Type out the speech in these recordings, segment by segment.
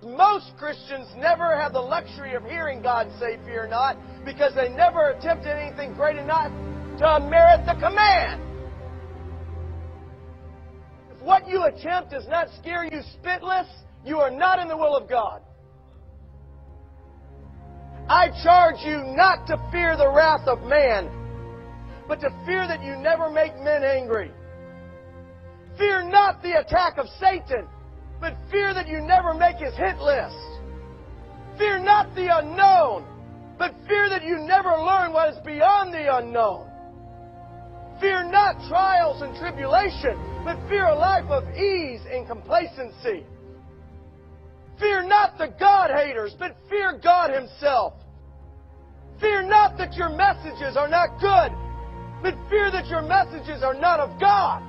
Most Christians never have the luxury of hearing God say, fear not, because they never attempted anything great enough to merit the command. If what you attempt does not scare you spitless, you are not in the will of God. I charge you not to fear the wrath of man, but to fear that you never make men angry. Fear not the attack of Satan, but fear that you never make his hit list. Fear not the unknown, but fear that you never learn what is beyond the unknown. Fear not trials and tribulation, but fear a life of ease and complacency. Fear not the God-haters, but fear God Himself. Fear not that your messages are not good, but fear that your messages are not of God.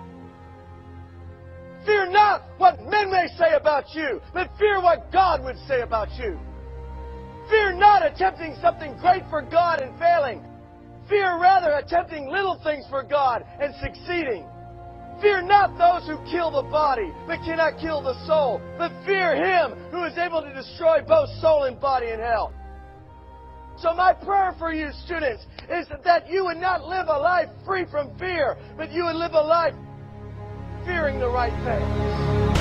Fear not what men may say about you, but fear what God would say about you. Fear not attempting something great for God and failing. Fear rather attempting little things for God and succeeding. Fear not those who kill the body, but cannot kill the soul, but fear Him who is able to destroy both soul and body in hell. So my prayer for you, students, is that you would not live a life free from fear, but you would live a life fearing the right things.